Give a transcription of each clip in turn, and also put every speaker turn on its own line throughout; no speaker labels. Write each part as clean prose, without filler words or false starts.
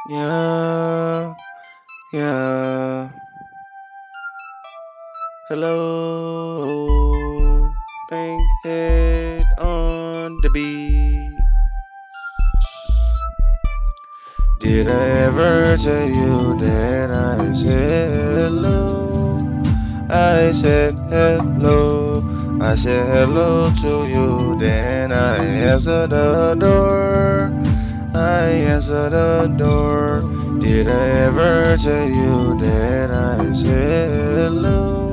Yeah, yeah. Hello, Bankhead on the beat. Did I ever tell you that I said hello? I said hello. I said hello to you. Then I answered the door. I answered the door. Did I ever tell you that I said hello?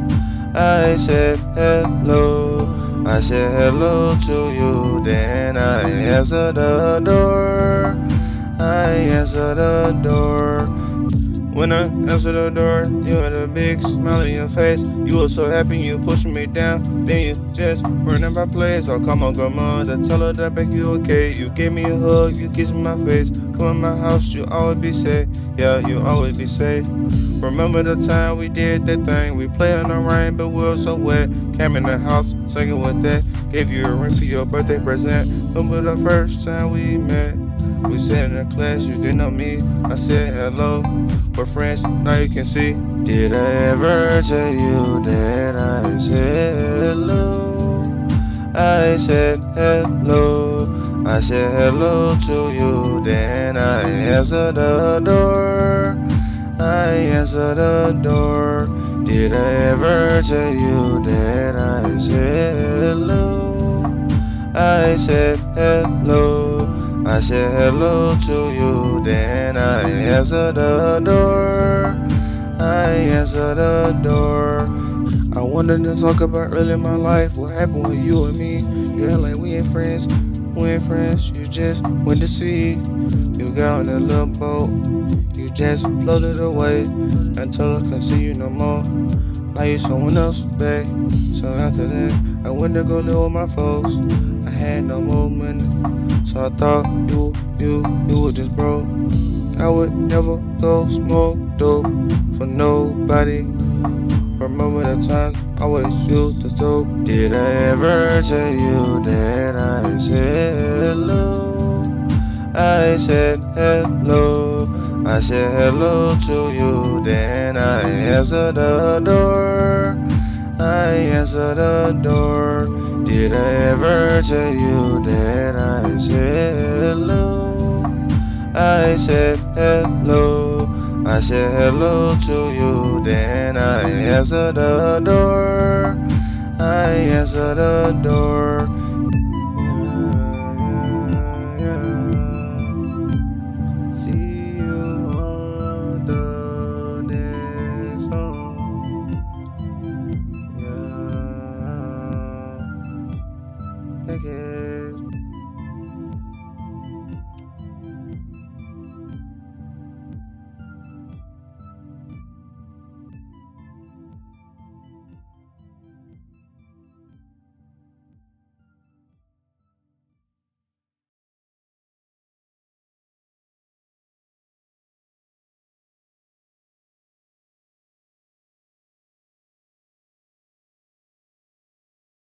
I said hello. I said hello to you. Then I answered the door. I answered the door. When I answered the door, you had a big smile on your face. You were so happy you pushed me down. Then you just running my place. Oh, come on, grandma, to tell her that back you okay. You gave me a hug, you kissed my face. Come in my house, you always be safe. Yeah, you always be safe. Remember the time we did that thing? We played in the rain, but we were so wet. Came in the house, singing with that. Gave you a ring for your birthday present. Remember the first time we met? We sat in the class, you didn't know me. I said hello, we're friends, now you can see. Did I ever tell you that I said hello? I said hello. I said hello to you, then I answered the door. I answered the door. Did I ever tell you that I said hello? I said hello. I said hello to you, then I answered the door. I answered the door. I wanted to talk about early in my life, what happened with you and me. You act like we ain't friends, you just went to sea. You got on that little boat, you just floated away until I couldn't see you no more. Now you someone else, babe. So after that, I went to go live with my folks. I had no more money, so I thought you were just broke. I would never go smoke dope for nobody. Remember the times I always used the dope. Did I ever tell you that I said hello? I said hello. I said hello to you, then I answered the door. I answered the door. Did I ever tell you that I said hello? I said hello. I said hello to you, then I answered the door. I answered the door. See you on the next song. Yeah. Okay.